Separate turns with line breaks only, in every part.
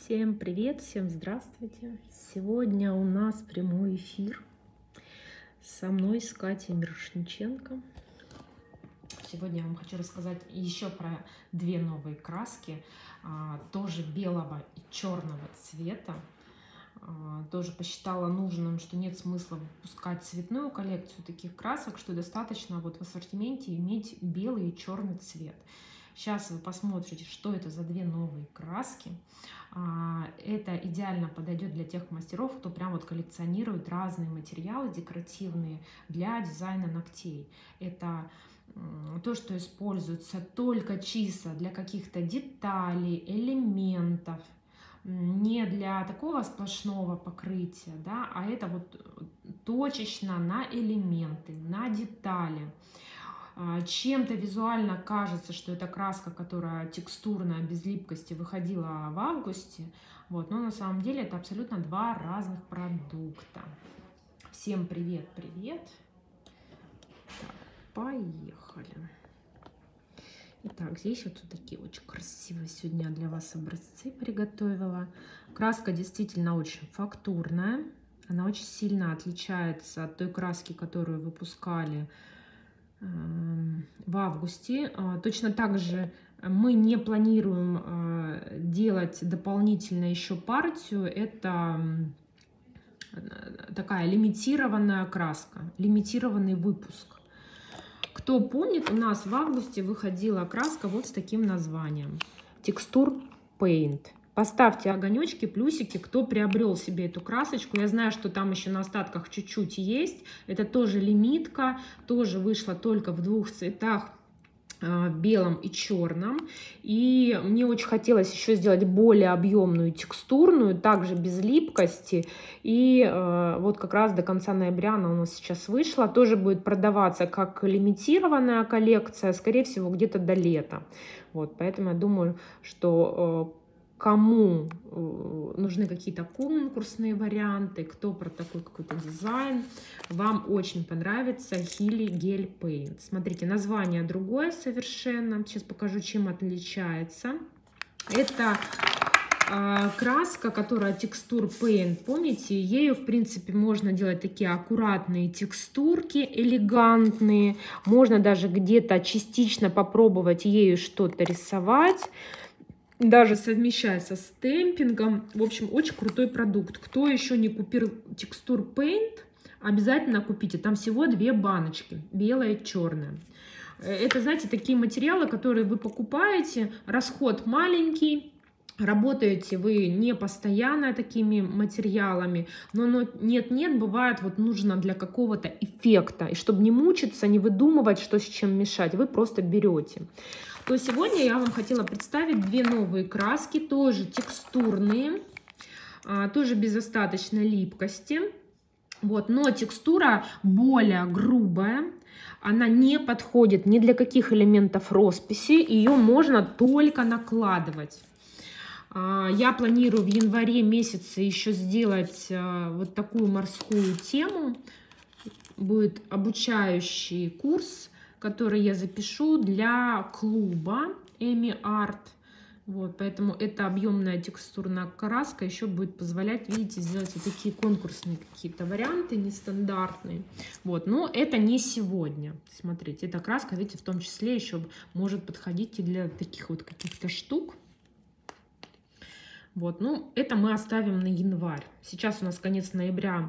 Всем привет, всем здравствуйте. Сегодня у нас прямой эфир со мной, с Катей Мирошниченко. Сегодня я вам хочу рассказать еще про две новые краски, тоже белого и черного цвета. Тоже посчитала нужным, что нет смысла выпускать цветную коллекцию таких красок, что достаточно вот в ассортименте иметь белый и черный цвет. Сейчас вы посмотрите, что это за две новые краски. Это идеально подойдет для тех мастеров, кто прям вот коллекционирует разные материалы декоративные для дизайна ногтей. Это то, что используется только чисто для каких-то деталей, элементов, не для такого сплошного покрытия, да, а это вот точечно на элементы, на детали. Чем-то визуально кажется, что это краска, которая текстурная, без липкости, выходила в августе. Вот, но на самом деле это абсолютно два разных продукта. Всем привет-привет. Так, поехали. Итак, здесь вот такие очень красивые сегодня для вас образцы приготовила. Краска действительно очень фактурная. Она очень сильно отличается от той краски, которую выпускали в августе. Точно так же мы не планируем делать дополнительно еще партию. Это такая лимитированная краска, лимитированный выпуск. Кто помнит, у нас в августе выходила краска вот с таким названием Texture Paint. Поставьте огонечки, плюсики, кто приобрел себе эту красочку. Я знаю, что там еще на остатках чуть-чуть есть. Это тоже лимитка, тоже вышла только в двух цветах, белом и черном. И мне очень хотелось еще сделать более объемную, текстурную, также без липкости. И вот как раз до конца ноября она у нас сейчас вышла. Тоже будет продаваться как лимитированная коллекция, скорее всего, где-то до лета. Вот, поэтому я думаю, что кому нужны какие-то конкурсные варианты, кто про такой какой-то дизайн, вам очень понравится Hili Gel Paint. Смотрите, название другое совершенно. Сейчас покажу, чем отличается. Это краска, которая Texture Paint. Помните, ею, в принципе, можно делать такие аккуратные текстурки, элегантные. Можно даже где-то частично попробовать ею что-то рисовать. Даже совмещается с темпингом. В общем, очень крутой продукт. Кто еще не купил Texture Paint, обязательно купите. Там всего две баночки, белая и черная. Это, знаете, такие материалы, которые вы покупаете, расход маленький. Работаете вы не постоянно такими материалами, но нет-нет, бывает, вот нужно для какого-то эффекта. И чтобы не мучиться, не выдумывать, что с чем мешать, вы просто берете. То сегодня я вам хотела представить две новые краски, тоже текстурные, тоже без остаточной липкости. Вот, но текстура более грубая. Она не подходит ни для каких элементов росписи. Ее можно только накладывать. Я планирую в январе месяце еще сделать вот такую морскую тему. Будет обучающий курс, который я запишу для клуба Эми Арт. Вот, поэтому эта объемная текстурная краска еще будет позволять, видите, сделать вот такие конкурсные какие-то варианты, нестандартные. Вот, но это не сегодня. Смотрите, эта краска, видите, в том числе еще может подходить и для таких вот каких-то штук. Вот, ну, это мы оставим на январь. Сейчас у нас конец ноября,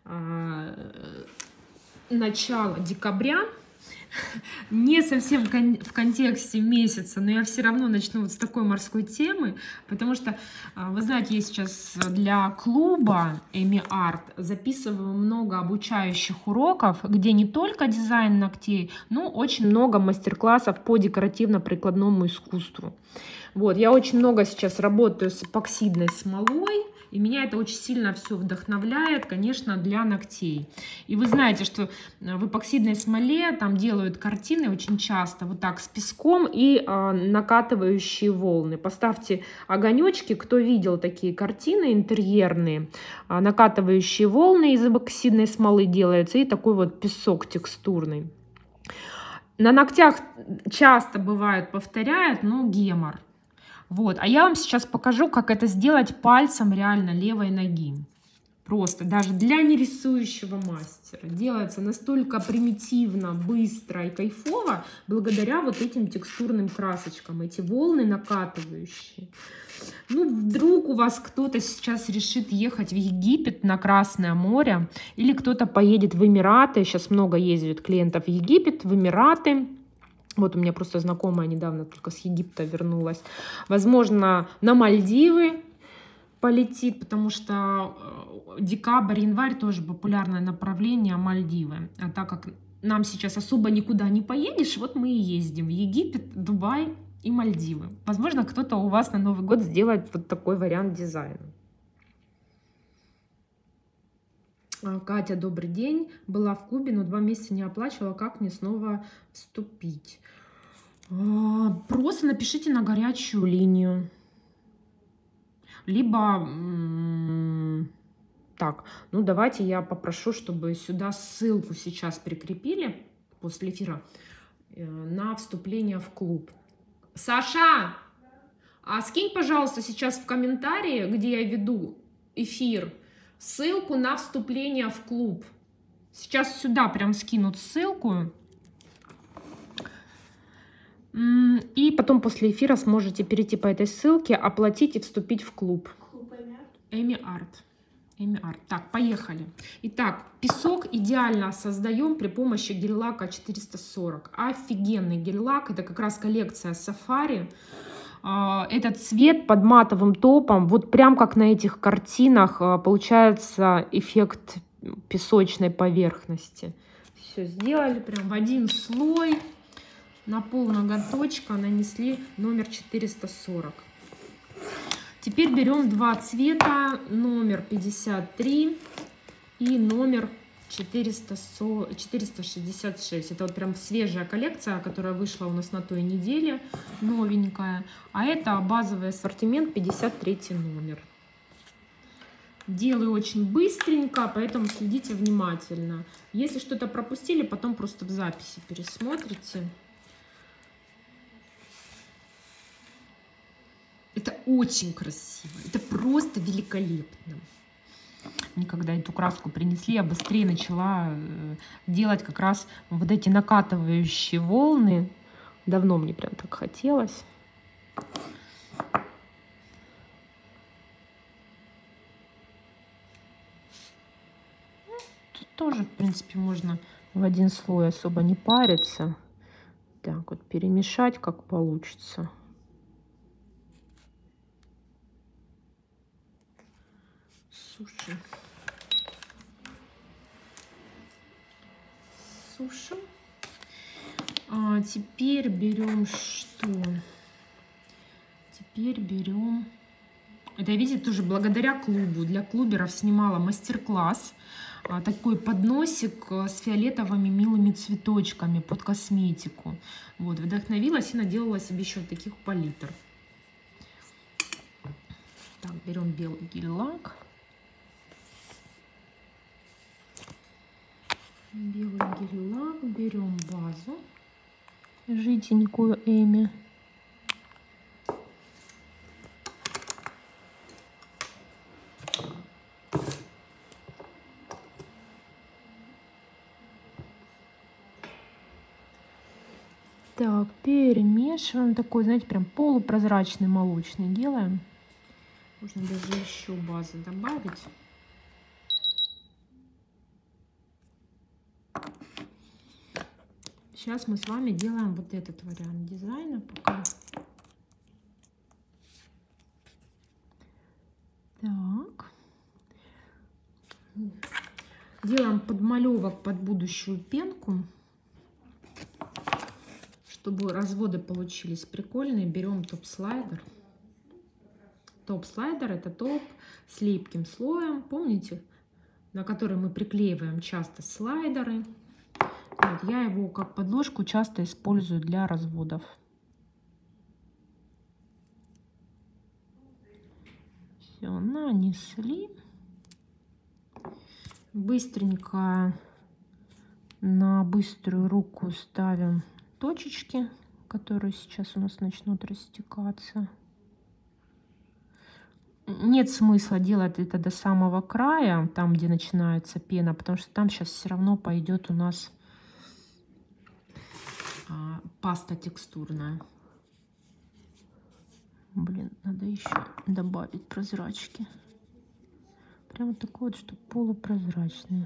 начало декабря. Не совсем в контексте месяца, но я все равно начну вот с такой морской темы, потому что, вы знаете, я сейчас для клуба Эми Арт записываю много обучающих уроков, где не только дизайн ногтей, но очень много мастер-классов по декоративно-прикладному искусству. Вот, я очень много сейчас работаю с эпоксидной смолой, и меня это очень сильно все вдохновляет, конечно, для ногтей. И вы знаете, что в эпоксидной смоле там делают картины очень часто вот так с песком и накатывающие волны. Поставьте огонечки, кто видел такие картины интерьерные. Накатывающие волны из эпоксидной смолы делается и такой вот песок текстурный. На ногтях часто бывает, повторяют, но гемор. Вот, а я вам сейчас покажу, как это сделать пальцем реально левой ноги. Просто даже для нерисующего мастера. Делается настолько примитивно, быстро и кайфово благодаря вот этим текстурным красочкам. Эти волны накатывающие. Ну, вдруг у вас кто-то сейчас решит ехать в Египет на Красное море, или кто-то поедет в Эмираты. Сейчас много ездит клиентов в Египет, в Эмираты. Вот у меня просто знакомая недавно только с Египта вернулась. Возможно, на Мальдивы полетит, потому что декабрь, январь тоже популярное направление Мальдивы. А так как нам сейчас особо никуда не поедешь, вот мы и ездим в Египет, Дубай и Мальдивы. Возможно, кто-то у вас на Новый год сделает вот такой вариант дизайна. Катя, добрый день. Была в клубе, но 2 месяца не оплачивала. Как мне снова вступить? Просто напишите на горячую линию. Либо, так, ну давайте я попрошу, чтобы сюда ссылку сейчас прикрепили после эфира на вступление в клуб. Саша, скинь, пожалуйста, сейчас в комментарии, где я веду эфир, ссылку на вступление в клуб. Сейчас сюда прям скинут ссылку. И потом после эфира сможете перейти по этой ссылке, оплатить и вступить в клуб. Эми Арт. Эми Арт. Так, поехали. Итак, песок идеально создаем при помощи гель-лака 440. Офигенный гель-лак. Это как раз коллекция Safari. Этот цвет под матовым топом, вот прям как на этих картинах, получается эффект песочной поверхности. Все сделали прям в один слой. На пол ноготочка нанесли номер 440. Теперь берем 2 цвета, номер 53 и номер 466. Это вот прям свежая коллекция, которая вышла у нас на той неделе, новенькая. А это базовый ассортимент, 53 номер. Делаю очень быстренько, поэтому следите внимательно. Если что-то пропустили, потом просто в записи пересмотрите. Это очень красиво, это просто великолепно. Мне когда эту краску принесли, я быстрее начала делать как раз вот эти накатывающие волны. Давно мне прям так хотелось. Тут тоже, в принципе, можно в один слой особо не париться. Так вот перемешать, как получится. Сушим. Сушим. Теперь берем что? Теперь берем... Это я, видите, тоже благодаря клубу. Для клуберов снимала мастер-класс. Такой подносик с фиолетовыми милыми цветочками под косметику. Вот, вдохновилась и наделала себе еще таких палитр. Так, берем белый гель-лак. Белый гель-лак, берем базу жиденькую Эми. Так, перемешиваем. Такой, знаете, прям полупрозрачный молочный делаем. Можно даже еще базы добавить. Сейчас мы с вами делаем вот этот вариант дизайна пока. Так. Делаем подмалевок под будущую пенку. Чтобы разводы получились прикольные, берем топ-слайдер. Топ-слайдер — это топ с липким слоем. Помните, на который мы приклеиваем часто слайдеры. Вот, я его как подложку часто использую для разводов. Все, нанесли. Быстренько на быструю руку ставим точечки, которые сейчас у нас начнут растекаться. нет смысла делать это до самого края, там, где начинается пена, потому что там сейчас все равно пойдет у нас паста текстурная. Блин, надо еще добавить прозрачки. Прям такой вот, что полупрозрачный.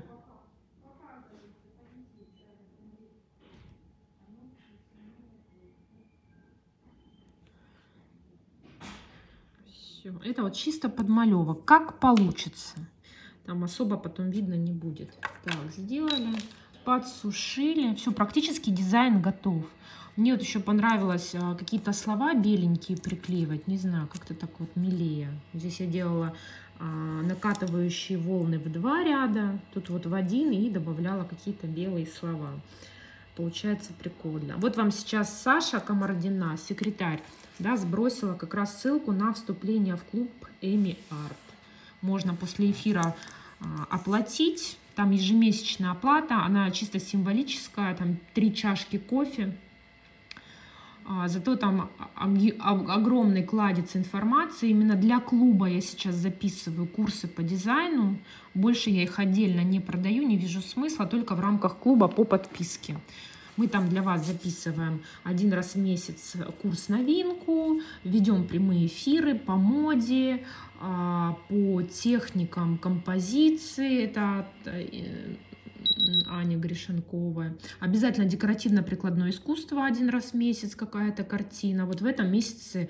Все. Это вот чисто подмалевок. Как получится. Там особо потом видно не будет. Так, сделали. Подсушили. Все, практически дизайн готов. Мне вот еще понравилось какие-то слова беленькие приклеивать. Не знаю, как-то так вот милее. Здесь я делала накатывающие волны в 2 ряда. Тут вот в 1 и добавляла какие-то белые слова. Получается прикольно. Вот вам сейчас Саша Комардина, секретарь, да, сбросила как раз ссылку на вступление в клуб Эми Арт. Можно после эфира оплатить. Там ежемесячная оплата, она чисто символическая, там 3 чашки кофе. Зато там огромный кладезь информации. Именно для клуба я сейчас записываю курсы по дизайну. Больше я их отдельно не продаю, не вижу смысла, только в рамках клуба по подписке. Мы там для вас записываем 1 раз в месяц курс новинку, ведем прямые эфиры по моде, по техникам композиции. Это Аня Гришенкова. Обязательно декоративно-прикладное искусство 1 раз в месяц, какая-то картина. Вот в этом месяце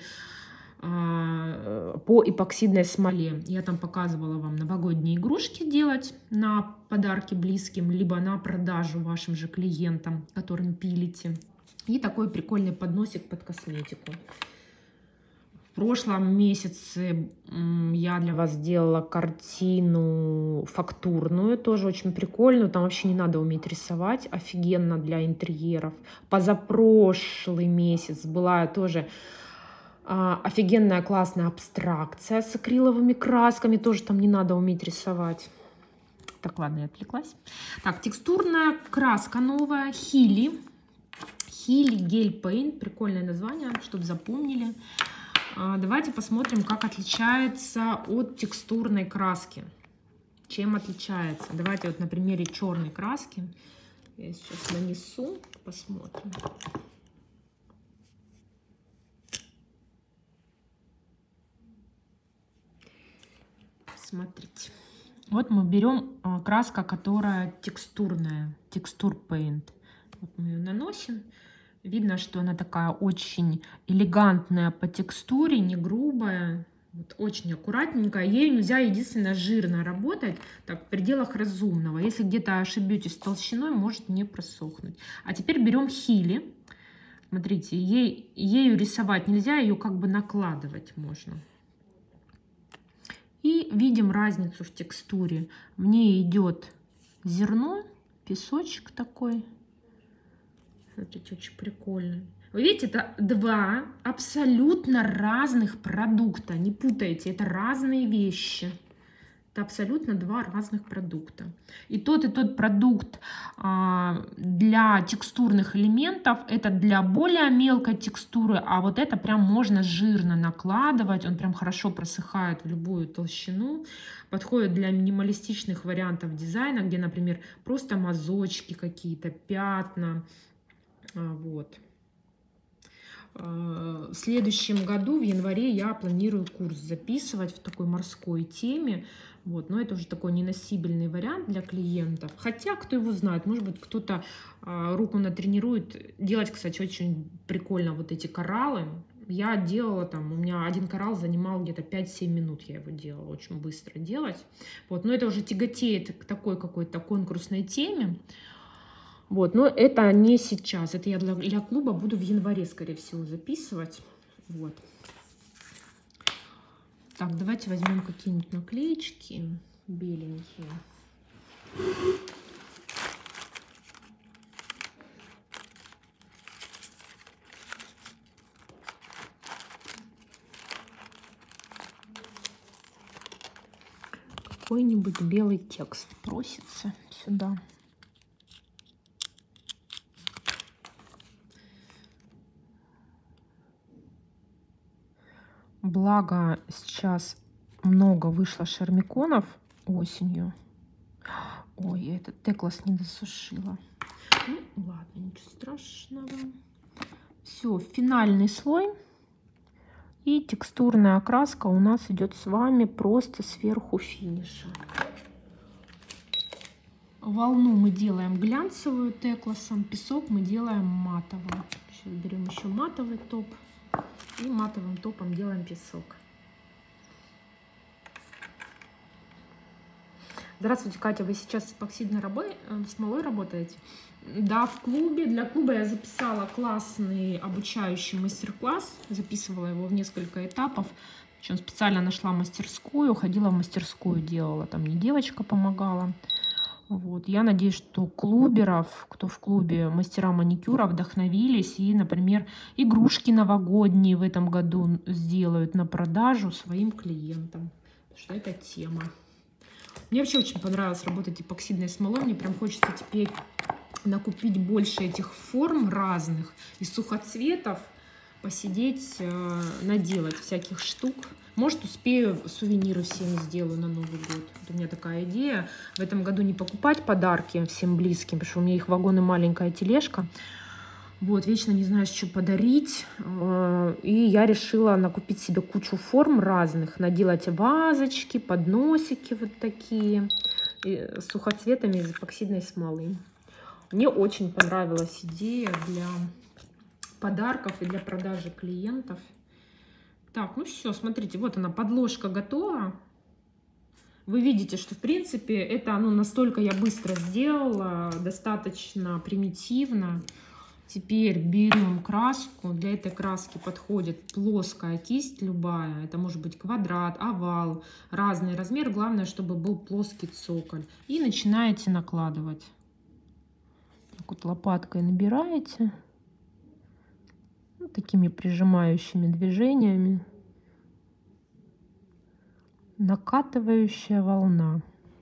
по эпоксидной смоле. Я там показывала вам новогодние игрушки делать на подарки близким, либо на продажу вашим же клиентам, которым пилите. И такой прикольный подносик под косметику. В прошлом месяце я для вас сделала картину фактурную, тоже очень прикольную. Там вообще не надо уметь рисовать, офигенно для интерьеров. Позапрошлый месяц была тоже офигенная классная абстракция с акриловыми красками, тоже там не надо уметь рисовать. Так, ладно, я отвлеклась. Так, текстурная краска новая, Хили. Хили гель пейнт, прикольное название, чтобы запомнили. Давайте посмотрим, как отличается от текстурной краски. Чем отличается? Давайте вот на примере черной краски. Я сейчас нанесу, посмотрим. Смотрите. Вот мы берем краска, которая текстурная, текстур пейнт. Вот мы ее наносим. Видно, что она такая очень элегантная по текстуре, не грубая, вот очень аккуратненькая. Ей нельзя единственное жирно работать, так в пределах разумного. Если где-то ошибетесь с толщиной, может не просохнуть. А теперь берем Хили. Смотрите, ею рисовать нельзя, ее как бы накладывать можно. И видим разницу в текстуре. Мне идет зерно, песочек такой. Смотрите, очень прикольно. Вы видите, это 2 абсолютно разных продукта. Не путайте, это разные вещи. Это абсолютно 2 разных продукта. И тот продукт для текстурных элементов, это для более мелкой текстуры, а вот это прям можно жирно накладывать. Он прям хорошо просыхает в любую толщину. Подходит для минималистичных вариантов дизайна, где, например, просто мазочки какие-то, пятна. Вот. В следующем году, в январе, я планирую курс записывать в такой морской теме. Вот. Но это уже такой неносибельный вариант для клиентов. Хотя, кто его знает, может быть, кто-то руку натренирует. Делать, кстати, очень прикольно вот эти кораллы. Я делала там, у меня 1 коралл занимал где-то 5-7 минут, я его делала, очень быстро делать. Вот. Но это уже тяготеет к такой какой-то конкурсной теме. Вот, но это не сейчас. Это я для клуба буду в январе, скорее всего, записывать. Вот. Так, давайте возьмем какие-нибудь наклеечки беленькие. Какой-нибудь белый текст просится сюда. Благо сейчас много вышло шармиконов осенью. Ой, я этот теклас не досушила. Ну, ладно, ничего страшного. Все, финальный слой. И текстурная окраска у нас идет с вами просто сверху финиша. Волну мы делаем глянцевую текласом, песок мы делаем матовым. Сейчас берем еще матовый топ и матовым топом делаем песок. Здравствуйте, Катя, вы сейчас с эпоксидной смолой работаете? Да, в клубе. Для клуба я записала классный обучающий мастер-класс, записывала его в несколько этапов. Причем специально нашла мастерскую, ходила в мастерскую, делала, там мне девочка помогала. Вот. Я надеюсь, что клуберов, кто в клубе мастера маникюра, вдохновились и, например, игрушки новогодние в этом году сделают на продажу своим клиентам. Потому что это тема. Мне вообще очень понравилось работать эпоксидной смолой. Мне прям хочется теперь накупить больше этих форм разных из сухоцветов, посидеть, наделать всяких штук. Может, успею сувениры всем сделаю на Новый год. Вот у меня такая идея. В этом году не покупать подарки всем близким, потому что у меня их вагон и маленькая тележка. Вот, вечно не знаешь, что подарить. И я решила накупить себе кучу форм разных. Наделать вазочки, подносики вот такие. С сухоцветами из эпоксидной смолы. Мне очень понравилась идея для подарков и для продажи клиентов. Так, ну все, смотрите, вот она, подложка готова. Вы видите, что в принципе это настолько я быстро сделала, достаточно примитивно. Теперь берем краску. Для этой краски подходит плоская кисть любая. Это может быть квадрат, овал, разный размер. Главное, чтобы был плоский цоколь. И начинаете накладывать. Так вот лопаткой набираете. Вот такими прижимающими движениями. Накатывающая волна.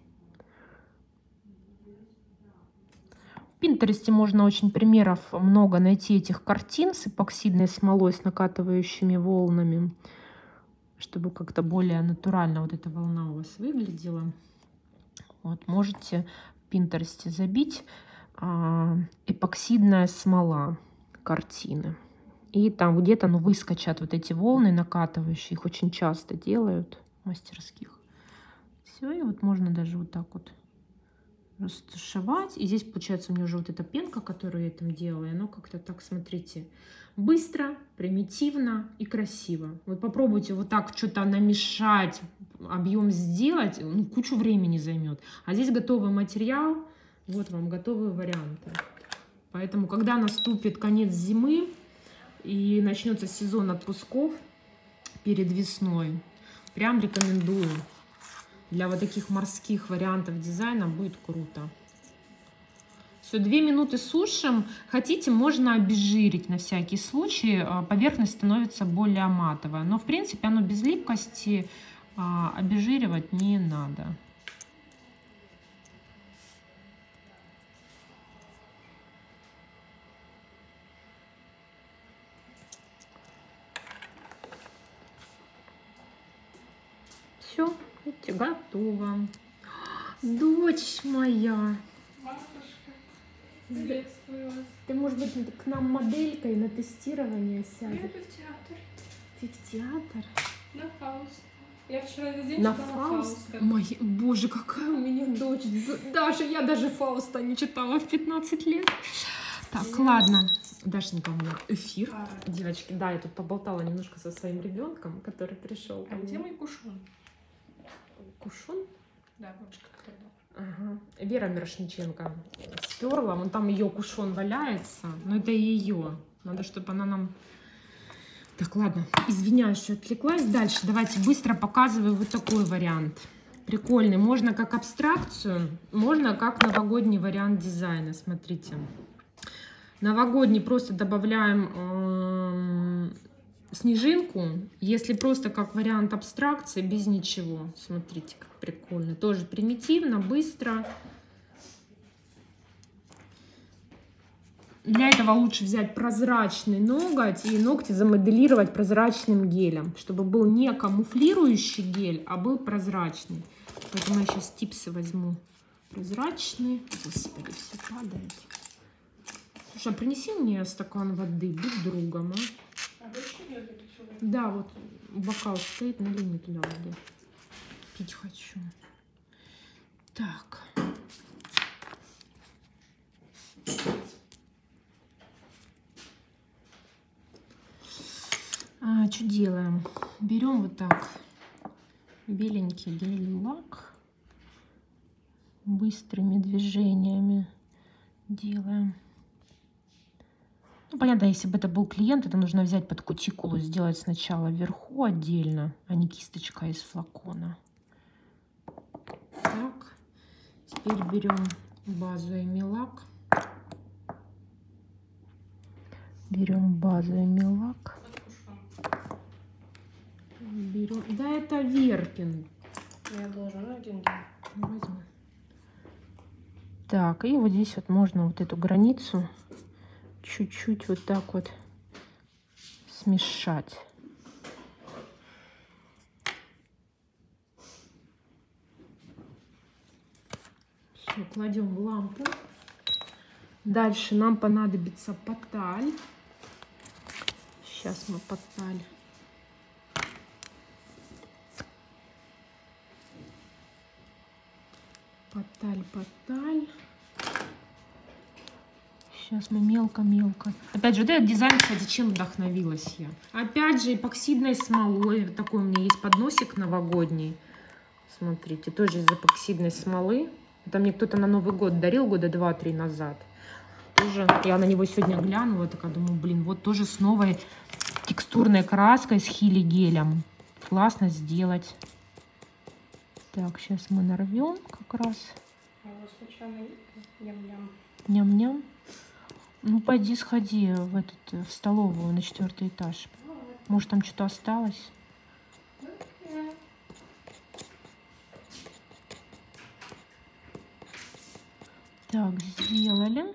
В Пинтересте можно очень примеров много найти этих картин с эпоксидной смолой, с накатывающими волнами, чтобы как-то более натурально вот эта волна у вас выглядела. Вот, можете в Пинтересте забить эпоксидная смола картины. И там где-то выскочат вот эти волны накатывающие. Их очень часто делают в мастерских. Все, и вот можно даже вот так вот растушевать. И здесь получается у меня уже вот эта пенка, которую я там делала. Оно как-то так, смотрите, быстро, примитивно и красиво. Вот попробуйте вот так что-то намешать, объем сделать, кучу времени займет. А здесь готовый материал, вот вам готовые варианты. Поэтому, когда наступит конец зимы и начнется сезон отпусков перед весной, прям рекомендую. Для вот таких морских вариантов дизайна будет круто. Все, 2 минуты сушим. Хотите, можно обезжирить на всякий случай. Поверхность становится более матовая. Но, в принципе, оно без липкости. Обезжиривать не надо. Все, видите, готово. Дочь моя.
Приветствую вас.
Ты, может быть, к нам моделькой на тестирование сядешь?
Я иду в театр.
Ты в театр?
На Фауст. Я вчера весь день
На
читала
Фауст? Боже, какая у меня дочь. Даже я Фауста не читала в 15 лет. Так, ладно. Дашенька, у меня эфир. Девочки, да, я тут поболтала немножко со своим ребенком, который пришел.
А где мой кушон?
Кушон?
Да, бабушка которая.
Ага. Вера Мирошниченко сперла, вон там ее кушон валяется, но это ее. Надо, чтобы она нам... Так, ладно, извиняюсь, что отвлеклась. Дальше давайте быстро показываю вот такой вариант. Прикольный. Можно как абстракцию, можно как новогодний вариант дизайна. Смотрите. Новогодний просто добавляем снежинку. Если просто как вариант абстракции, без ничего. Смотрите, как прикольно. Тоже примитивно, быстро. Для этого лучше взять прозрачный ноготь и ногти замоделировать прозрачным гелем, чтобы был не камуфлирующий гель, а был прозрачный. Поэтому я сейчас типсы возьму прозрачный. Господи, все падает. Слушай, а принеси мне стакан воды, будь другом, а? Да, вот бокал стоит, налей мне туда воды. Пить хочу. Так. Что делаем? Берем вот так беленький гель-лак, быстрыми движениями делаем. Ну, понятно, если бы это был клиент, это нужно взять под кутикулу, сделать сначала вверху отдельно, а не кисточка из флакона. Так, теперь берем базу Эмилак. Берем базу Эмилак. Берем. Да, это Верпин.
Я должен один гель.
Возьму. Так, и вот здесь вот можно вот эту границу чуть-чуть вот так вот смешать. Все, кладем в лампу. Дальше нам понадобится поталь. Сейчас мы поталь. Поталь. Сейчас мы мелко-мелко. Опять же, вот этот дизайн, кстати, чем вдохновилась я? Опять же, эпоксидной смолой. Вот такой у меня есть подносик новогодний. Смотрите, тоже из эпоксидной смолы. Это мне кто-то на Новый год дарил года 2-3 назад. Тоже я на него сегодня глянула, такая думаю, блин, вот тоже с новой текстурной краской, с хили-гелем. Классно сделать. Так, сейчас мы нарвем как раз.
А у вас случайно ням-ням?
Ням-ням. Ну, пойди сходи в столовую на 4-й этаж. Может, там что-то осталось? Так, сделали.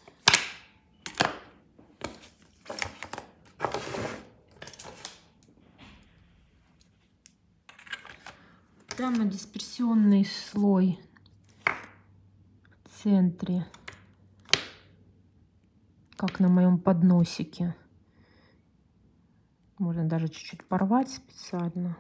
Прямо дисперсионный слой в центре, как на моем подносике. Можно даже чуть-чуть порвать специально.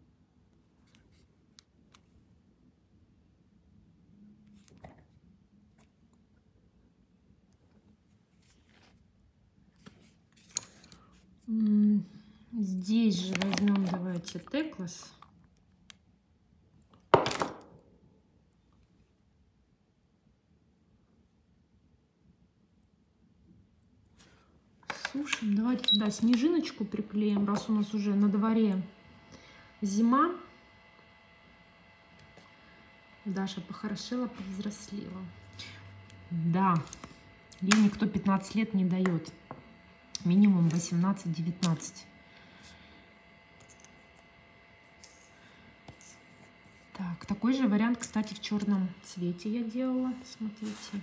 Здесь же возьмем, давайте, Теклас. Сушим. Давайте туда снежиночку приклеим, раз у нас уже на дворе зима. Даша похорошела, повзрослела. Да, ей никто 15 лет не дает. Минимум 18-19. Так, такой же вариант, кстати, в черном цвете я делала. Смотрите.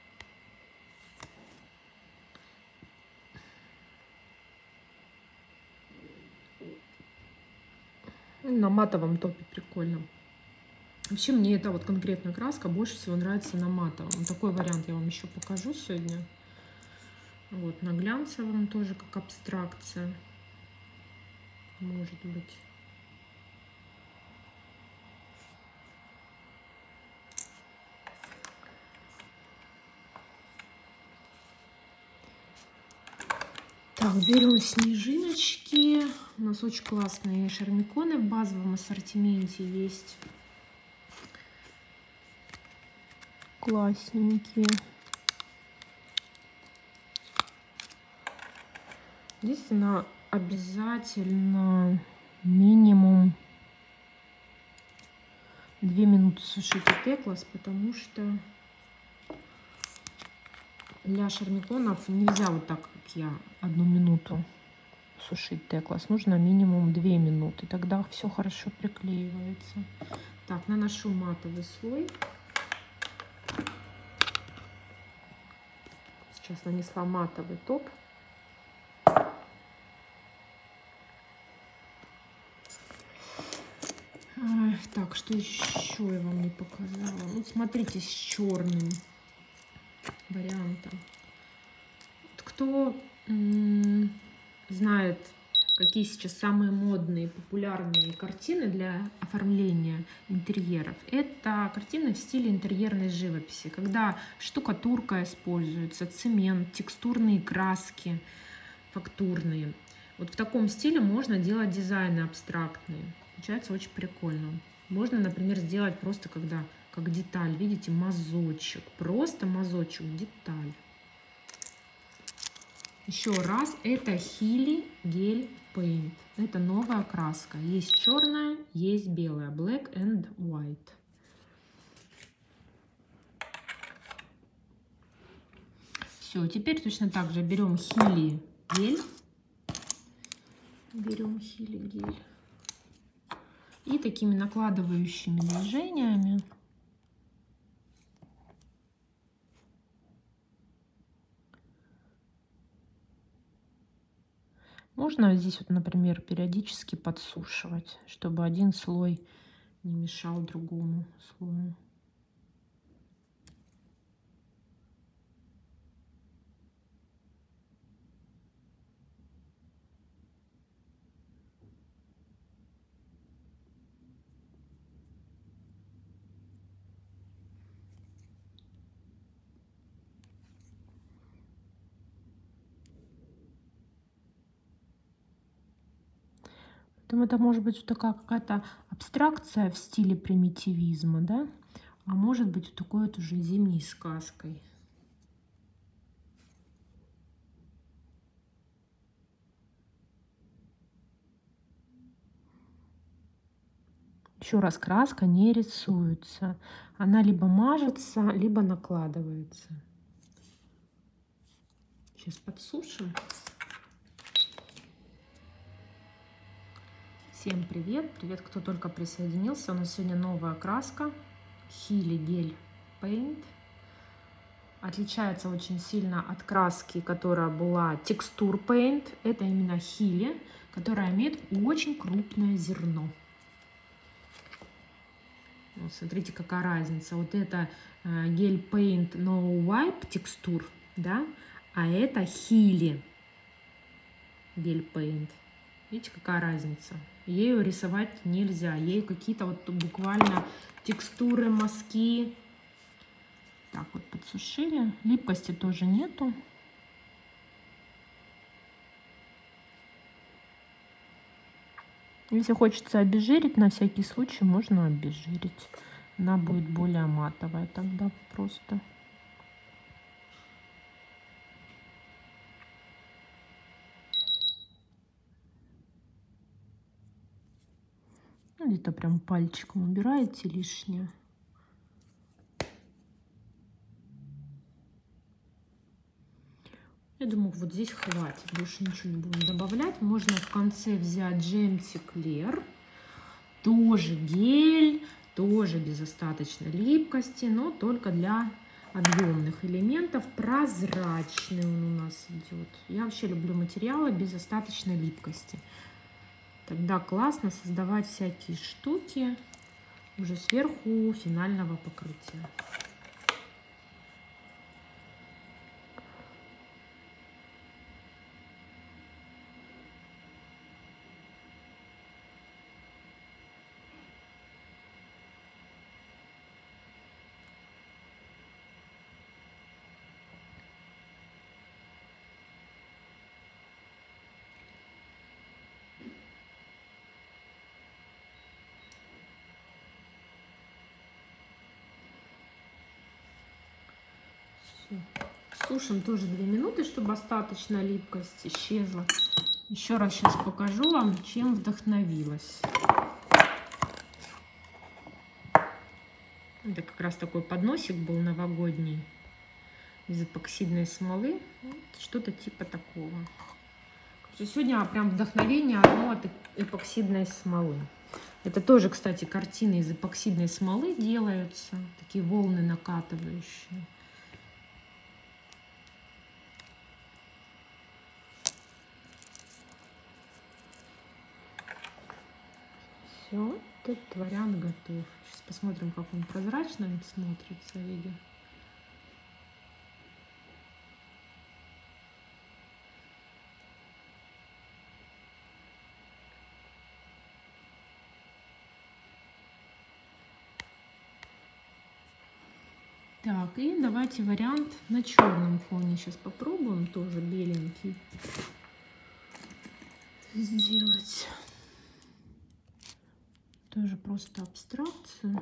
На матовом топе прикольно. Вообще мне эта вот конкретная краска больше всего нравится на матовом. Такой вариант я вам еще покажу сегодня. Вот, на глянцевом тоже как абстракция. Может быть. Так, берем снежиночки. У нас очень классные шармиконы в базовом ассортименте есть. Классненькие. Единственное, обязательно минимум 2 минуты сушите Теклас, потому что для шармиконов нельзя вот так, как я, 1 минуту сушить Теклас. Нужно минимум 2 минуты. Тогда все хорошо приклеивается. Так, наношу матовый слой. Сейчас нанесла матовый топ. Так, что еще я вам не показала? Ну, смотрите, с черным вариантом. Вот кто знает, какие сейчас самые модные, популярные картины для оформления интерьеров, это картины в стиле интерьерной живописи, когда штукатурка используется, цемент, текстурные краски, фактурные. Вот в таком стиле можно делать дизайны абстрактные. Получается очень прикольно. Можно, например, сделать просто когда как деталь. Видите, мазочек. Просто мазочек, деталь. Еще раз, это Hili Gel Paint. Это новая краска. Есть черная, есть белая. Black and White. Все, теперь точно так же берем Hili Gel. Берем Hili Gel. И такими накладывающими движениями можно здесь вот, например, периодически подсушивать, чтобы один слой не мешал другому слою. Поэтому это может быть вот такая какая-то абстракция в стиле примитивизма, да? А может быть вот такой вот уже зимней сказкой. Еще раз, краска не рисуется. Она либо мажется, либо накладывается. Сейчас подсушим. Всем привет! Привет, кто только присоединился. У нас сегодня новая краска Hili Gel Paint. Отличается очень сильно от краски, которая была Texture Paint. Это именно Hili, которая имеет очень крупное зерно. Вот смотрите, какая разница. Вот это Gel Paint No Wipe текстур, да, а это Hili Gel Paint. Видите, какая разница? Ею рисовать нельзя. Ею какие-то вот буквально текстуры, мазки. Так вот подсушили. Липкости тоже нету. Если хочется обезжирить, на всякий случай можно обезжирить. Она будет более матовая тогда просто. Где-то прям пальчиком убираете лишнее. Я думаю, вот здесь хватит. Больше ничего не будем добавлять. Можно в конце взять Gemsy Clear. Тоже гель, тоже без остаточной липкости, но только для объемных элементов. Прозрачный он у нас идет. Я вообще люблю материалы без остаточной липкости. Тогда классно создавать всякие штуки уже сверху финального покрытия. Сушим тоже 2 минуты, чтобы остаточная липкость исчезла. Еще раз сейчас покажу вам, чем вдохновилась. Это как раз такой подносик был новогодний из эпоксидной смолы. Вот, что-то типа такого. Сегодня прям вдохновение одно от эпоксидной смолы. Это тоже, кстати, картины из эпоксидной смолы делаются. Такие волны накатывающие. Все, этот вариант готов. Сейчас посмотрим, как он прозрачно смотрится, видите. Так, и давайте вариант на черном фоне сейчас попробуем, тоже беленький сделать. Тоже просто абстракцию.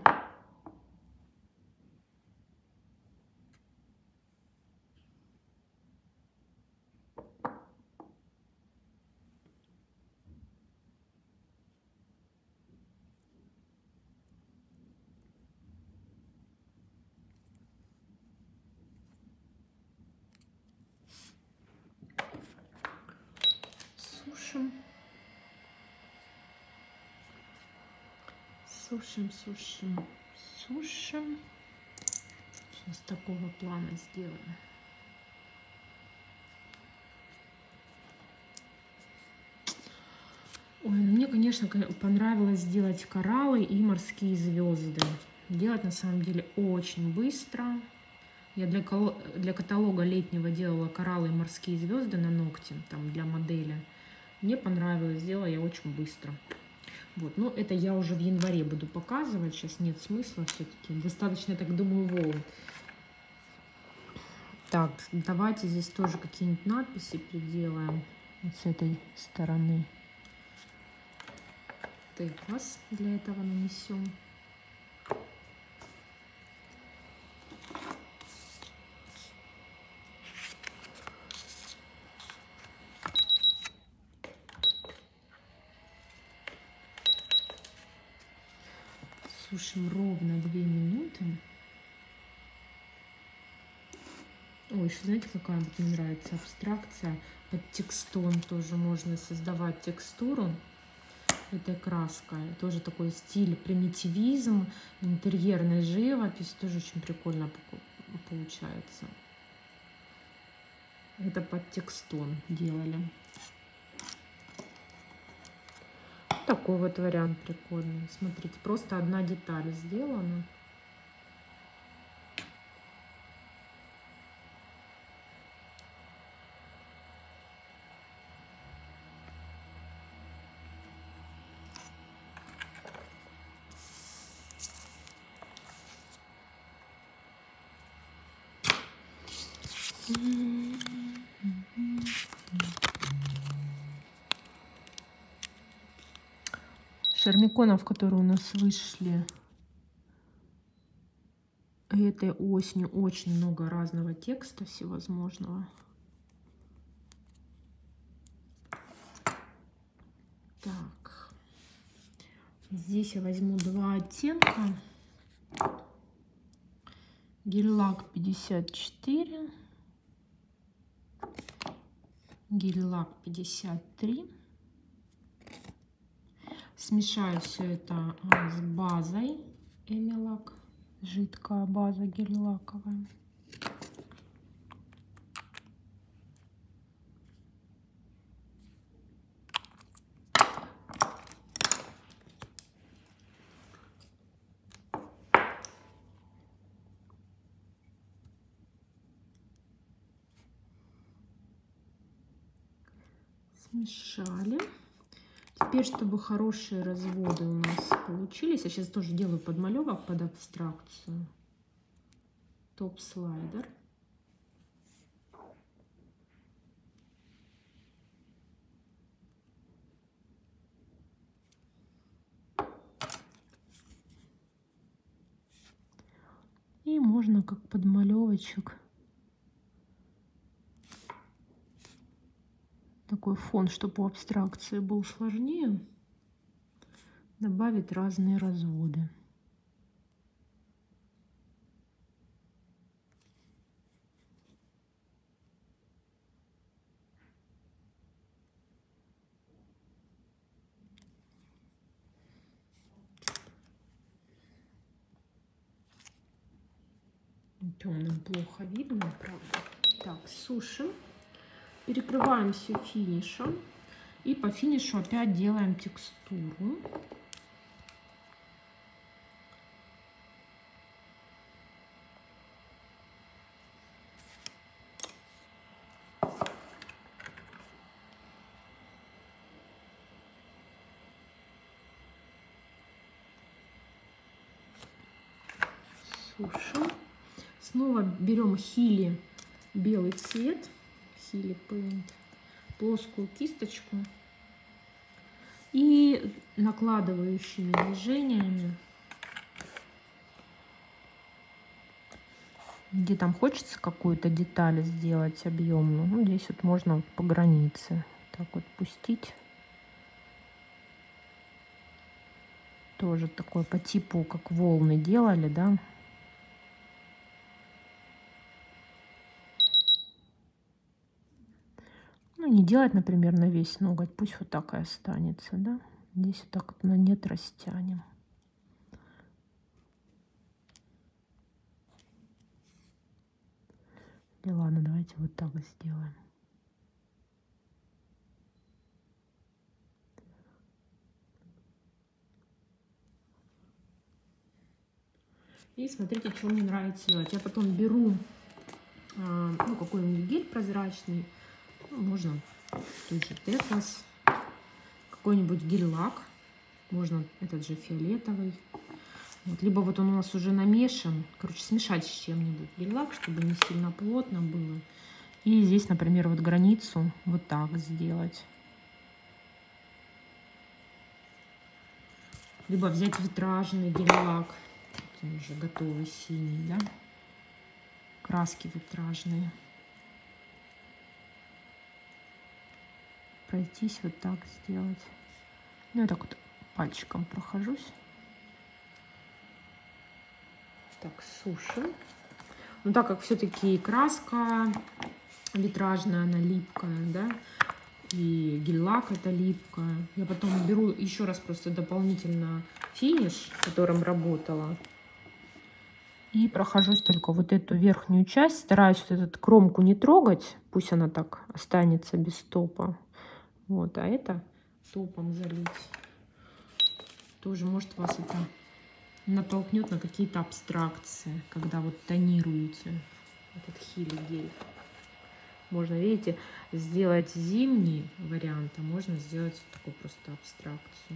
Сушим. Сейчас такого плана сделаем. Ой, ну мне, конечно, понравилось сделать кораллы и морские звезды. Делать на самом деле очень быстро. Я для каталога летнего делала кораллы и морские звезды на ногти, там для модели. Мне понравилось, сделала я очень быстро. Вот, но это я уже в январе буду показывать. Сейчас нет смысла все-таки. Достаточно, я так думаю, волн. Так, давайте здесь тоже какие-нибудь надписи приделаем. Вот с этой стороны. Теквас для этого нанесем. Сушим ровно 2 минуты. Ой, еще знаете, какая мне нравится абстракция? Под текстон тоже можно создавать текстуру этой краской. Тоже такой стиль примитивизм, интерьерная живопись. Тоже очень прикольно получается. Это под текстон делали. Такой вот вариант прикольный. Смотрите, просто одна деталь сделана. Шармиконов, которые у нас вышли этой осенью, очень много разного текста всевозможного. Так, здесь я возьму 2 оттенка. Гель-лак 54, гель-лак 53. Смешаю все это с базой Эмилак, жидкая база гель-лаковая. Смешали. Теперь, чтобы хорошие разводы у нас получились, я сейчас тоже делаю подмалевок под абстракцию. Топ-слайдер. И можно как подмалевочек. Такой фон, чтобы у абстракции был сложнее, добавить разные разводы. Темным плохо видно, правда. Так, сушим. Перекрываем все финишем. И по финишу опять делаем текстуру. сушим. Снова берем Хили белый цвет, Хили Paint, плоскую кисточку и накладывающими движениями, где там хочется какую-то деталь сделать объемную, ну, здесь вот можно вот по границе так вот пустить. Тоже такой по типу, как волны делали, да. Ну, не делать, например, на весь ноготь, пусть вот так и останется, да. Здесь вот так вот на нет растянем. И ладно, давайте вот так сделаем. И смотрите, что мне нравится делать. Я потом беру ну, какой-нибудь гель прозрачный, ну, можно тот же Теклас, какой-нибудь гель-лак, можно этот же фиолетовый. Вот. Либо вот он у нас уже намешан, короче, смешать с чем-нибудь гель-лак, чтобы не сильно плотно было. И здесь, например, вот границу вот так сделать. Либо взять витражный гель-лак. Он уже готовый синий, да? Краски витражные. Пройтись вот так сделать. Ну, я так вот пальчиком прохожусь. Так, сушим. Ну, так как все-таки краска витражная, она липкая, да, и гель-лак это липкая. Я потом беру еще раз просто дополнительно финиш, которым работала. И прохожусь только вот эту верхнюю часть. Стараюсь вот эту кромку не трогать. Пусть она так останется без топа. Вот, а это топом залить. Тоже может вас это натолкнет на какие-то абстракции, когда вот тонируете этот Хили гель. Можно, видите, сделать зимний вариант, а можно сделать такую просто абстракцию.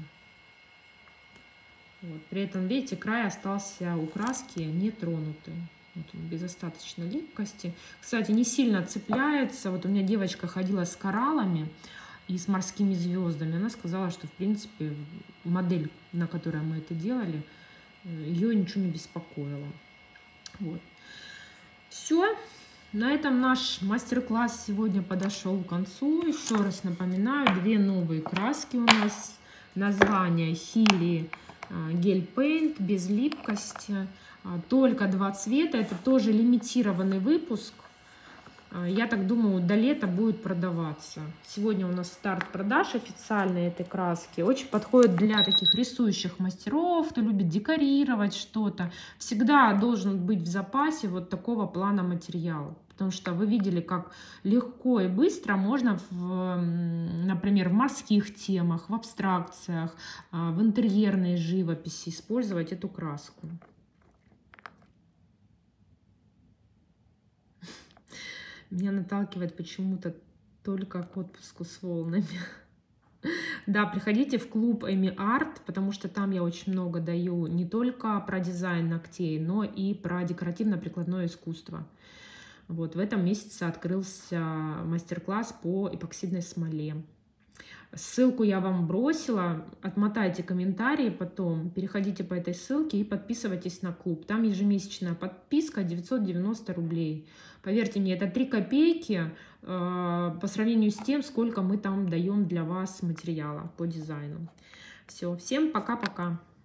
Вот. При этом, видите, край остался у краски не тронутый. Вот он, без остаточной липкости. Кстати, не сильно цепляется. Вот у меня девочка ходила с кораллами и с морскими звездами. Она сказала, что, в принципе, модель, на которой мы это делали, ее ничего не беспокоило. Вот. Все. На этом наш мастер-класс сегодня подошел к концу. Еще раз напоминаю, 2 новые краски у нас. Название Хили гель Paint без липкости. Только 2 цвета. Это тоже лимитированный выпуск. Я так думаю, до лета будет продаваться. Сегодня у нас старт продаж официальной этой краски. Очень подходит для таких рисующих мастеров, кто любит декорировать что-то. Всегда должен быть в запасе вот такого плана материала. Потому что вы видели, как легко и быстро можно, например, в морских темах, в абстракциях, в интерьерной живописи использовать эту краску. Меня наталкивает почему-то только к отпуску с волнами. Да, приходите в клуб Эми Арт, потому что там я очень много даю не только про дизайн ногтей, но и про декоративно-прикладное искусство. Вот, в этом месяце открылся мастер-класс по эпоксидной смоле. Ссылку я вам бросила, отмотайте комментарии потом, переходите по этой ссылке и подписывайтесь на клуб. Там ежемесячная подписка 990 рублей. Поверьте мне, это 3 копейки по сравнению с тем, сколько мы там даем для вас материала по дизайну. Все, всем пока-пока.